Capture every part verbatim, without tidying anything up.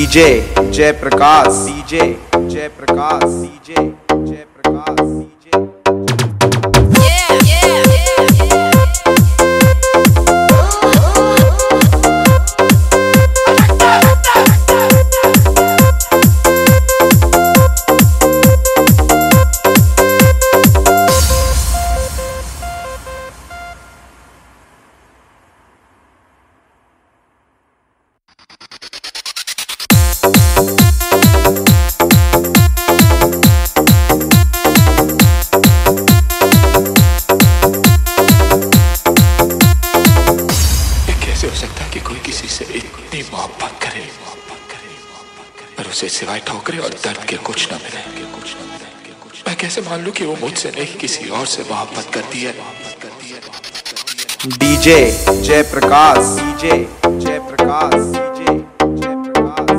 DJ जय Prakash DJ जय Prakash DJ जय प्रकाश डीजे उसे सिवाय ठोकरे और दर्द के कुछ न मिले। मैं कैसे मान लूं कि वो मुझसे नहीं किसी और से मोहब्बत करती है। डीजे जय प्रकाश डीजे जय प्रकाश डीजे जय प्रकाश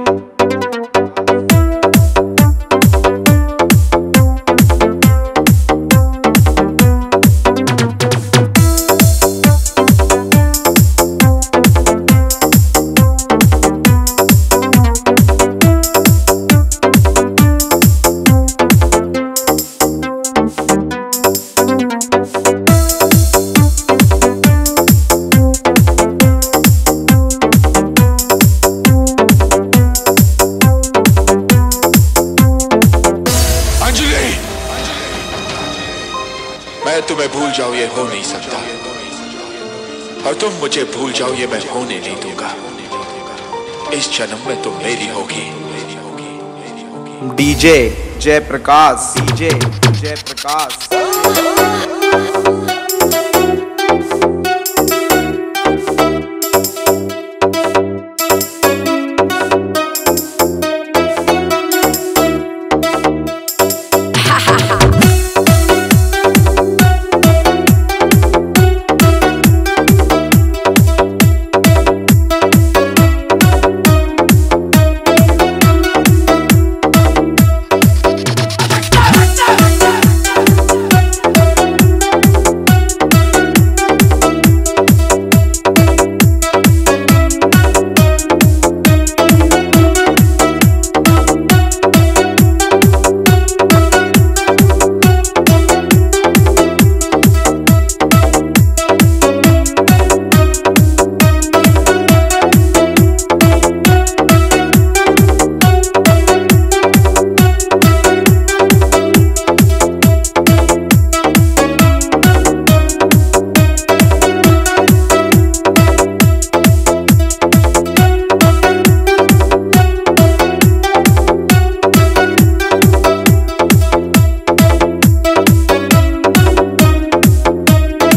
मैं तुम्हें भूल जाऊं ये हो नहीं सकता, और तुम मुझे भूल जाओ ये मैं होने नहीं दूंगा। इस जन्म में तुम मेरी होगी। डीजे जय प्रकाश डीजे जय प्रकाश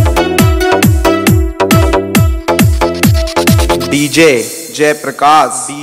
डीजे जय प्रकाश